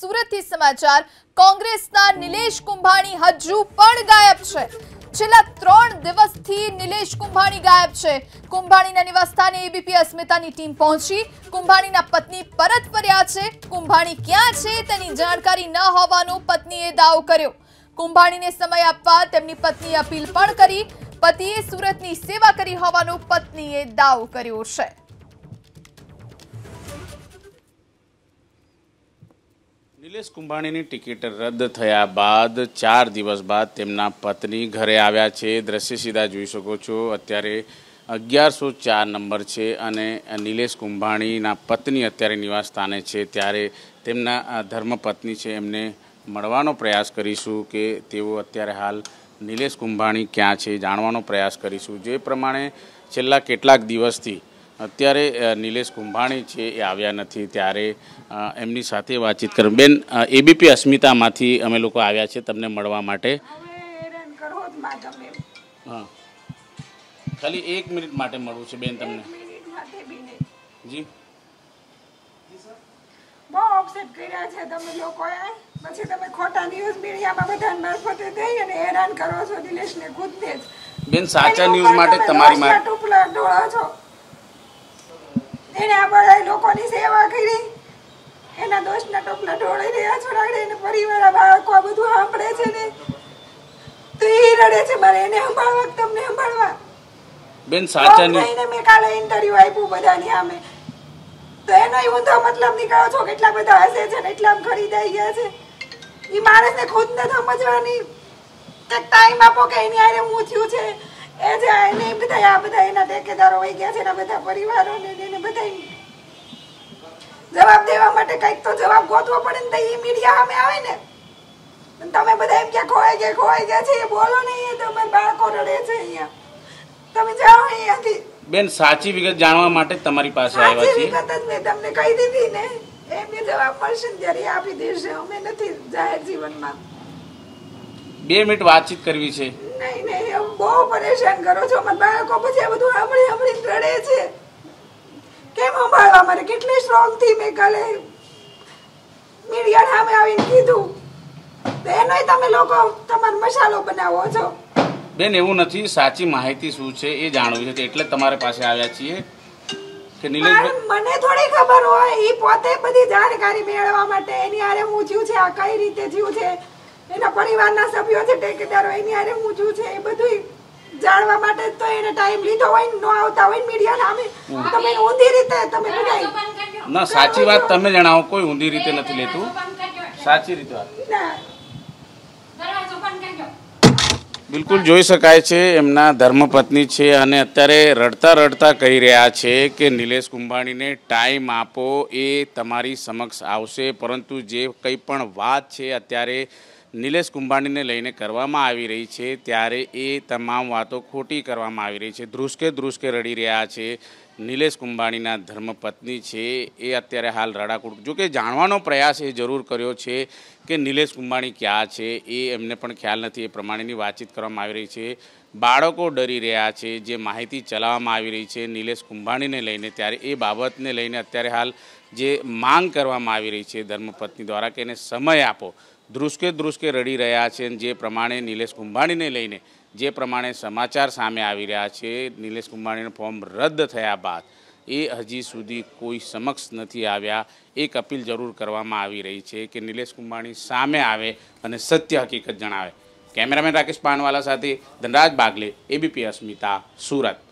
સુરતથી સમાચાર કોંગ્રેસના નિલેશ કુંભાણી હજુ પણ ગાયબ છે। છેલ્લા 3 દિવસથી નિલેશ કુંભાણી ગાયબ છે। કુંભાણીના નિવાસસ્થાને એબીપી અસ્મિતાની ટીમ પહોંચી। કુંભાણીના પત્ની પરત ફર્યા છે। કુંભાણી ક્યાં છે તેની જાણકારી ન હોવાનો પત્નીએ દાવો કર્યો। કુંભાણીને સમય આપવા તેમની પત્નીએ અપીલ પણ કરી। પતિએ સુરતની સેવા કરી હોવાનો પત્નીએ દાવો કર્યો છે। નિલેશ કુંભાણીની ટિકિટ રદ થયા બાદ 4 દિવસ બાદ તેમના પત્ની ઘરે આવ્યા છે। દ્રશ્ય સીધા જોઈ શકો છો। અત્યારે 1104 નંબર છે અને નિલેશ કુંભાણીના પત્ની અત્યારે નિવાસ સ્થાને છે। ત્યારે તેમના ધર્મપત્ની છે એમને મળવાનો પ્રયાસ કરીશું કે તેઓ અત્યારે હાલ નિલેશ કુંભાણી ક્યાં છે જાણવાનો પ્રયાસ કરીશું। જે પ્રમાણે છેલ્લા કેટલાક દિવસથી અત્યારે નિલેશ કુંભાણી છે એ આવ્યા નથી। ત્યારે એમની સાથે વાતચીત કરું। બેન, એબીપી અસ્મિતામાંથી અમે લોકો આવ્યા છે તમને મળવા માટે। હા, ખાલી 1 મિનિટ માટે મળવું છે બેન તમને। જી, બહુ અપસેટ કર્યા છે તમે લોકોએ। પછી તમે ખોટા ન્યૂઝ મીડિયામાં બધા મારફતે દઈ અને હેરાન કરો છો નિલેશને ખુદને જ। બેન, સાચા ન્યૂઝ માટે તમારી માટે ટુપલા ઢોળો છો। એને આ બધા લોકોની સેવા કરી, એના દોષના ટોપલા ઢોળી રહ્યા છો। એને પરિવાર બાળકો આ બધું સાંભળે છે ને તો એ રડે છે મારે એને સંભાળવા તમને સંભાળવા। બેન, સાચા ન્યૂઝ મેં કાલે ઇન્ટરવ્યુ આપ્યું બધાની સામે તો એનો ઊંધો મતલબ નીકળો છો। કેટલા બધા હસે છે ને એટલા ખરીદાઈ ગયા છે। એ માણસને ખુદને સમજવાની ટાઈમ આપો કે એની આરે હું થયું છે। એ જે એને બધા આ બધા એના ઠેકેદારો વહી ગયા છે એના બધા પરિવારોને એને બધા જવાબ દેવા માટે કંઈક તો જવાબ ગોતવો પડે ને। તો એ મીડિયા સામે આવે ને તમે બધા એમ કે ખોવાઈ ગયા છે એ બોલો નહીં। તમારા બાળકો રડે છે અહીંયા, તમે જાઓ અહીંયાથી। બેન, સાચી વિગત જાણવા માટે તમારી પાસે આવ્યા છીએ। વિગત જ મેં તમને કહી દીધી ને, એમને જવાબ મળશે ને ત્યારે આપી દેશે। અમે નથી જાહેર જીવનમાં 2 મિનિટ વાતચીત કરવી છે। નહીં, બહુ પરેશાન કરો છો મારા બાળકો। પછી આ બધું સાંભળી રડે છે। કેમ સંભાળવા મારે કેટલી સ્ટ્રોંગ થી મેં કાલે મીડિયા સામે આવીને કીધું તો એનોય તમે લોકો તમારો મસાલો બનાવો છો। બેન, એવું નથી, સાચી માહિતી શું છે એ જાણવી છે એટલે તમારી પાસે આવ્યા છીએ કે નિલેશ મને થોડી ખબર હોય। એ પોતે બધી જાણકારી મેળવવા માટે એની આરે હું થયું છે, આ કઈ રીતે થયું છે, એના પરિવારના સભ્યો છે ઠેકેદારો એની આરે હું થયું છે એ બધું જાણવા માટે તો એને ટાઈમ લીધો હોય ને ન આવતા હોય મીડિયા સામે તમે ઊંધી રીતે તમે બધા ના, સાચી વાત તમે જણાવો। કોઈ ઊંધી રીતે નથી લેતું, સાચી રીતે વાત। બિલકુલ જોઈ શકાય છે એમના ધર્મપત્ની છે અને અત્યારે રડતા રડતા કહી રહ્યા છે કે નિલેશ કુંભાણીને ટાઈમ આપો, એ તમારી સમક્ષ આવશે। પરંતુ જે કંઈ પણ વાત છે અત્યારે નિલેશ કુંભાણીને લઈને કરવામાં આવી રહી છે ત્યારે એ તમામ વાતો ખોટી કરવામાં આવી રહી છે। ધ્રુસકે રડી રહ્યા છે નિલેશ કુંભાણીના ધર્મપત્ની છે એ અત્યારે હાલ રડાકૂટ। જોકે જાણવાનો પ્રયાસ એ જરૂર કર્યો છે કે નિલેશ કુંભાણી ક્યાં છે એ એમને પણ ખ્યાલ નથી। એ પ્રમાણેની વાતચીત કરવામાં આવી રહી છે। બાળકો ડરી રહ્યા છે જે માહિતી ચલાવવામાં આવી રહી છે નિલેશ કુંભાણીને લઈને, ત્યારે એ બાબતને લઈને અત્યારે હાલ જે માંગ કરવામાં આવી રહી છે ધર્મપત્ની દ્વારા કે એને સમય આપો। ધ્રુસકે રડી રહ્યા છે। જે પ્રમાણે નિલેશ કુંભાણીને લઈને જે પ્રમાણે સમાચાર સામે આવી રહ્યા છે, નિલેશ કુંભાણીનું ફોર્મ રદ થયા બાદ એ હજી સુધી કોઈ સમક્ષ નથી આવ્યા। એક અપીલ જરૂર કરવામાં આવી રહી છે કે નિલેશ કુંભાણી સામે આવે અને સત્ય હકીકત જણાવે। કેમેરામેન રાકેશ પાનવાલા સાથે ધનરાજ બાગલે, એબીપી અસ્મિતા, સુરત।